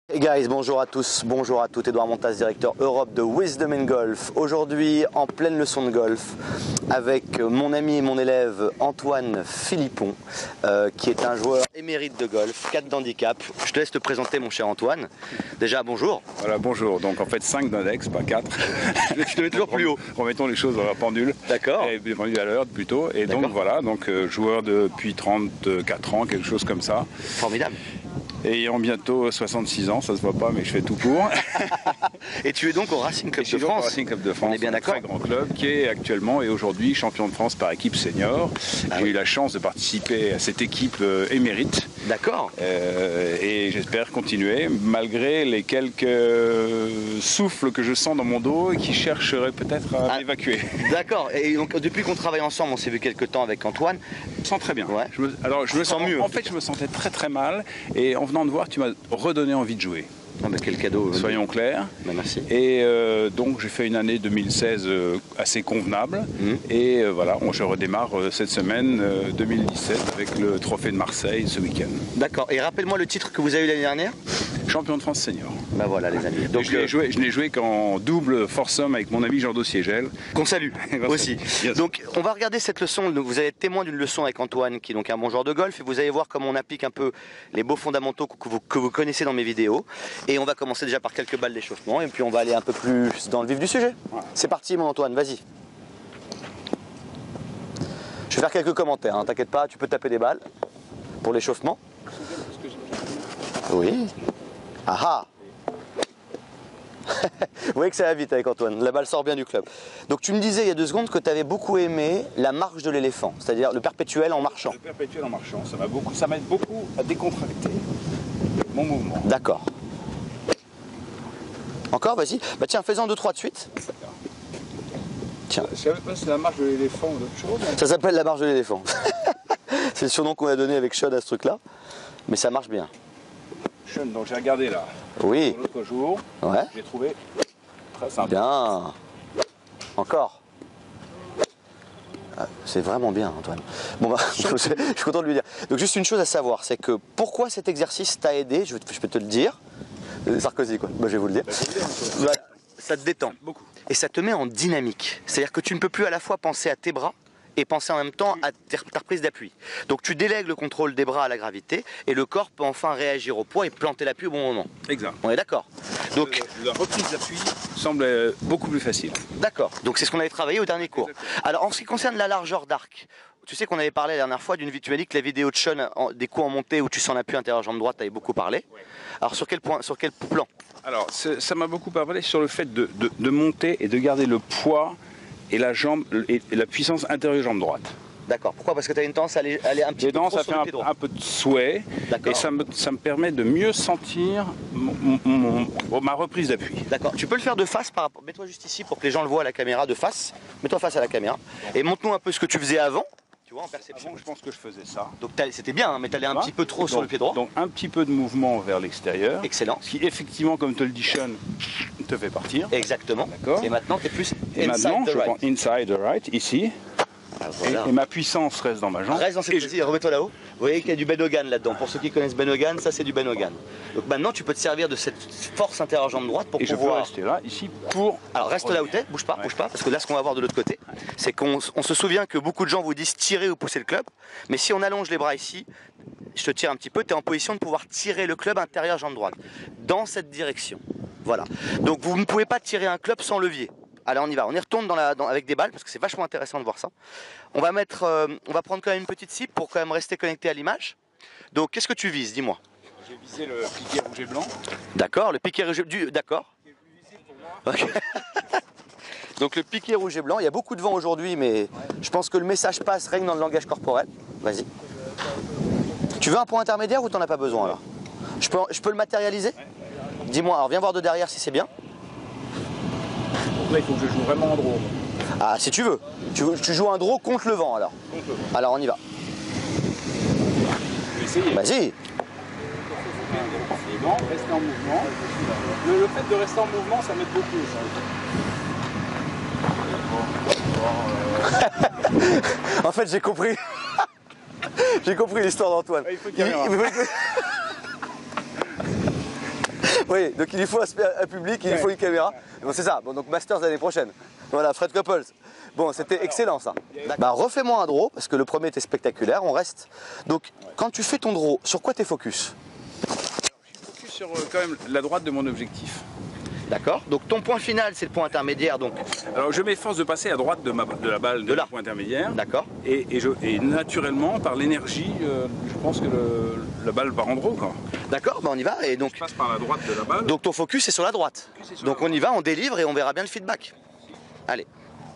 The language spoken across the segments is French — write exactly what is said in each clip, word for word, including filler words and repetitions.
Hey guys, bonjour à tous, bonjour à toutes, Edouard Montas, directeur Europe de Wisdom in Golf. Aujourd'hui, en pleine leçon de golf, avec mon ami et mon élève Antoine Philippon, euh, qui est un joueur émérite de golf, quatre d'handicap. Je te laisse te présenter, mon cher Antoine. Déjà, bonjour. Voilà, bonjour. Donc en fait cinq d'index, pas quatre. Je te mets toujours plus haut. Remettons les choses dans la pendule. D'accord. Et pendule à l'heure plutôt. Et donc voilà, donc euh, joueur depuis trente-quatre ans, quelque chose comme ça. Formidable. Ayant bientôt soixante-six ans, ça se voit pas, mais je fais tout pour. Et tu es donc au Racing Club de France. Au Racing Club de France, on est bien d'accord. Un très grand club qui est actuellement et aujourd'hui champion de France par équipe senior. Ah J'ai oui. eu la chance de participer à cette équipe euh, émérite. D'accord. Euh, et j'espère continuer, malgré les quelques souffles que je sens dans mon dos et qui chercheraient peut-être à Ah. m'évacuer. D'accord. Et donc depuis qu'on travaille ensemble, on s'est vu quelques temps avec Antoine. Je me sens très bien. Ouais. Je me, alors je me sens mieux. mieux. En fait, je me sentais très très mal et en venant te voir, tu m'as redonné envie de jouer. Oh, bah, quel cadeau. Soyons clairs. Bah, merci. Et euh, donc j'ai fait une année deux mille seize euh, assez convenable. Mmh. Et euh, voilà, on, je redémarre euh, cette semaine euh, deux mille dix-sept avec le trophée de Marseille ce week-end. D'accord. Et rappelle-moi le titre que vous avez eu l'année dernière. Champion de France senior. Bah voilà les amis. Donc Donc je n'ai euh, joué, je n'ai joué qu'en double foursome avec mon ami Jean Dossier-Gel. qu'on salue aussi. Bien sûr. Donc on va regarder cette leçon. Donc, vous allez être témoin d'une leçon avec Antoine, qui est donc un bon joueur de golf, et vous allez voir comment on applique un peu les beaux fondamentaux que vous, que vous connaissez dans mes vidéos. Et on va commencer déjà par quelques balles d'échauffement, et puis on va aller un peu plus dans le vif du sujet. Voilà. C'est parti mon Antoine, vas-y. Je vais faire quelques commentaires, hein, t'inquiète pas, tu peux taper des balles pour l'échauffement. Oui. Ah ah. Vous voyez que ça va vite avec Antoine, la balle sort bien du club. Donc tu me disais il y a deux secondes que tu avais beaucoup aimé la marche de l'éléphant, c'est-à-dire le perpétuel en marchant. Le perpétuel en marchant, ça m'a beaucoup, ça m'aide beaucoup à décontracter mon mouvement. D'accord. Encore, vas-y. Bah tiens, fais-en deux, trois de suite. Tiens. Je savais pas si c'est la marche de l'éléphant ou d'autre chose. Ça s'appelle la marche de l'éléphant. C'est le surnom qu'on a donné avec Sean à ce truc-là. Mais ça marche bien. Sean, donc j'ai regardé là. Oui. L'autre jour, Ouais. j'ai trouvé très sympa. Bien. Encore. Ah, c'est vraiment bien, Antoine. Bon bah, je suis content de lui dire. Donc juste une chose à savoir, c'est que pourquoi cet exercice t'a aidé, je, je peux te le dire. Sarkozy quoi, moi je vais vous le dire. Voilà, ça te détend Beaucoup. et ça te met en dynamique. C'est-à-dire que tu ne peux plus à la fois penser à tes bras et penser en même temps à ta reprise d'appui. Donc tu délègues le contrôle des bras à la gravité et le corps peut enfin réagir au poids et planter l'appui au bon moment. Exact. On est d'accord? Donc La reprise d'appui semble euh, beaucoup plus facile. d'accord. Donc c'est ce qu'on avait travaillé au dernier cours. Exactement. Alors en ce qui concerne la largeur d'arc, tu sais qu'on avait parlé la dernière fois d'une tu m'as dit que la vidéo de Sean en- des coups en montée où tu sens l'appui intérieur jambe droite, tu avais beaucoup parlé. Ouais. Alors sur quel point, sur quel plan? Alors, c'est- ça m'a beaucoup parlé sur le fait de, de- de monter et de garder le poids et la jambe et, et la puissance intérieure jambe droite. D'accord. Pourquoi? Parce que tu as une tendance à aller, aller un petit Les peu dents, trop ça sur fait le un, pied droit. un peu de souhait D'accord. et ça me, ça me permet de mieux sentir mon- mon- mon- ma reprise d'appui. D'accord. Tu peux le faire de face par rapport. Mets-toi juste ici pour que les gens le voient à la caméra de face. Mets-toi face à la caméra. Et montre-nous un peu ce que tu faisais avant. Tu vois, en perception. Avant, je pense que je faisais ça. Donc t'as- c'était bien, hein, mais tu allais un Voilà. petit peu trop sur Donc- le pied droit. Donc un petit peu de mouvement vers l'extérieur. Excellent. Ce qui effectivement, comme te le dit Sean, te fait partir. Exactement. D'accord. Et maintenant tu es plus Et inside maintenant, the je right. prends inside the right, ici. Ah, Et, voilà. et ma puissance reste dans ma jambe. Reste dans cette Et je- position, remets-toi là-haut. Vous voyez qu'il y a du Ben Hogan là-dedans. Pour ceux qui connaissent Ben Hogan, ça c'est du Ben Hogan. Donc maintenant tu peux te servir de cette force intérieure jambe droite pour et je peux pouvoir. rester là, ici, pour... Alors reste là où t'es, bouge pas, Ouais. bouge pas, parce que là ce qu'on va voir de l'autre côté, c'est qu'on on se souvient que beaucoup de gens vous disent tirer ou pousser le club, mais si on allonge les bras ici, je te tire un petit peu, tu es en position de pouvoir tirer le club intérieur jambe droite, dans cette direction. Voilà. Donc vous ne pouvez pas tirer un club sans levier. Allez, on y va, on y retourne dans la, dans- avec des balles, parce que c'est vachement intéressant de voir ça. On va mettre, euh, on va prendre quand même une petite cible pour quand même rester connecté à l'image. Donc qu'est-ce que tu vises, dis-moi. J'ai visé le piquet rouge et blanc. D'accord, le piquet rouge du d'accord. Ok. Donc le piquet rouge et blanc, il y a beaucoup de vent aujourd'hui, mais je pense que le message passe, règne dans le langage corporel. Vas-y. Tu veux un point intermédiaire ou t'en as pas besoin alors? Je peux, je peux le matérialiser? Dis-moi, alors viens voir de derrière si c'est bien. Donc là, il faut que je joue vraiment en draw. Ah, si tu veux. Tu, veux, tu joues un draw contre le vent alors. Contre le vent. Alors on y va. Je vais essayer. Vas-y. Mouvement, rester en mouvement. Le, le fait de rester en mouvement, ça m'aide beaucoup. Ça. En fait, j'ai compris. J'ai compris l'histoire d'Antoine. Il faut une caméra. Oui, donc il lui faut un, un public, il lui faut une caméra. Bon, c'est ça, bon, donc Masters l'année prochaine. Voilà, Fred Couples. Bon, c'était excellent ça. Bah, refais-moi un draw, parce que le premier était spectaculaire, on reste. Donc, quand tu fais ton draw, sur quoi t'es focus? Je suis focus sur euh, quand même la droite de mon objectif. D'accord. Donc ton point final, c'est le point intermédiaire. Donc. Alors je m'efforce de passer à droite de, ma, de la balle de, de la point intermédiaire. D'accord. Et, et, je, et naturellement, par l'énergie, euh, je pense que le, la balle part en draw. D'accord, bah on y va. Et donc, je passe par la droite de la balle. Donc ton focus est sur la droite. Sur donc la on y va, on délivre et on verra bien le feedback. Allez.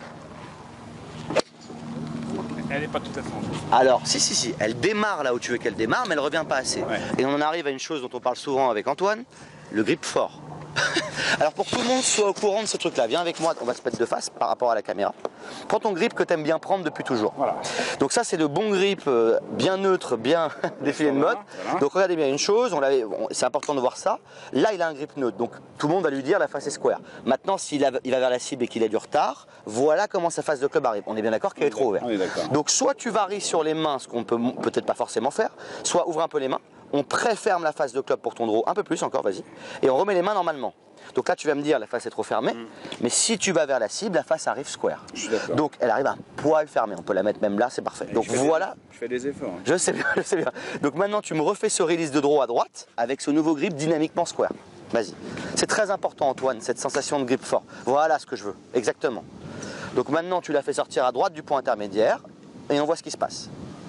Elle n'est pas tout à fait en jeu. Alors, si, si, si, elle démarre là où tu veux qu'elle démarre, mais elle revient pas assez. Ouais. Et on en arrive à une chose dont on parle souvent avec Antoine, le grip fort. Alors pour que tout le monde soit au courant de ce truc là, viens avec moi, on va se mettre de face par rapport à la caméra. Prends ton grip que tu aimes bien prendre depuis toujours. Voilà. Donc ça c'est de bons grips euh, bien neutres, bien défilés de mode. Voilà. Donc regardez bien une chose, on bon, c'est important de voir ça. Là il a un grip neutre, donc tout le monde va lui dire la face est square. Maintenant s'il il va vers la cible et qu'il a du retard, voilà comment sa face de club arrive. On est bien d'accord qu'elle est trop ouverte. Donc soit tu varies sur les mains, ce qu'on peut peut-être pas forcément faire, soit ouvre un peu les mains. On préferme la face de club pour ton draw, un peu plus encore, vas-y. Et on remet les mains normalement. Donc là, tu vas me dire, la face est trop fermée. Mm. Mais si tu vas vers la cible, la face arrive square. Donc elle arrive un poil fermée. On peut la mettre même là, c'est parfait. Et donc je voilà. Des, je fais des efforts. Hein. Je sais bien, je sais bien. Donc maintenant, tu me refais ce release de draw à droite avec ce nouveau grip dynamiquement square. Vas-y. C'est très important, Antoine, cette sensation de grip fort. Voilà ce que je veux. Exactement. Donc maintenant, tu la fais sortir à droite du point intermédiaire et on voit ce qui se passe.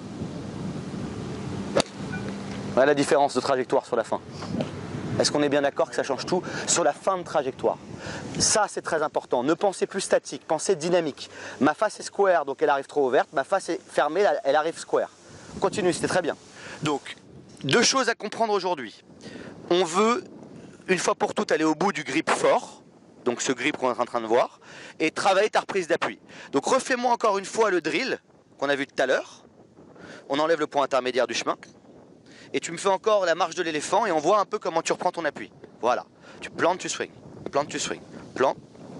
Voilà la différence de trajectoire sur la fin. Est-ce qu'on est bien d'accord que ça change tout sur la fin de trajectoire? Ça, c'est très important. Ne pensez plus statique, pensez dynamique. Ma face est square, donc elle arrive trop ouverte. Ma face est fermée, elle arrive square. Continue, c'était très bien. Donc, deux choses à comprendre aujourd'hui. On veut, une fois pour toutes, aller au bout du grip fort. Donc ce grip qu'on est en train de voir. Et travailler ta reprise d'appui. Donc refais-moi encore une fois le drill qu'on a vu tout à l'heure. On enlève le point intermédiaire du chemin. Et tu me fais encore la marche de l'éléphant et on voit un peu comment tu reprends ton appui. Voilà. Tu plantes, tu swing. Plante, tu swing. Plante.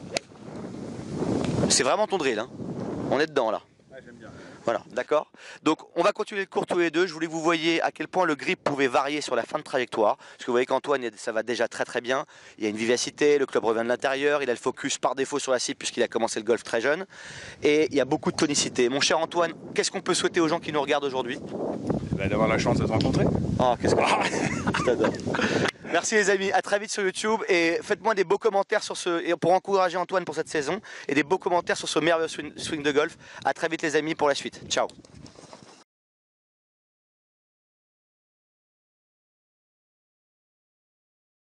C'est vraiment ton drill. Hein. On est dedans là. Ouais, j'aime bien. Voilà, d'accord. Donc on va continuer le cours tous les deux. Je voulais que vous voyez à quel point le grip pouvait varier sur la fin de trajectoire. Parce que vous voyez qu'Antoine, ça va déjà très très bien. Il y a une vivacité, le club revient de l'intérieur, il a le focus par défaut sur la cible puisqu'il a commencé le golf très jeune. Et il y a beaucoup de tonicité. Mon cher Antoine, qu'est-ce qu'on peut souhaiter aux gens qui nous regardent aujourd'hui? D'avoir la chance de te rencontrer. Oh, qu'est-ce que je t'adore. Merci les amis, à très vite sur YouTube et faites-moi des beaux commentaires sur ce, et pour encourager Antoine pour cette saison et des beaux commentaires sur ce merveilleux swing, swing de golf. À très vite les amis pour la suite. Ciao.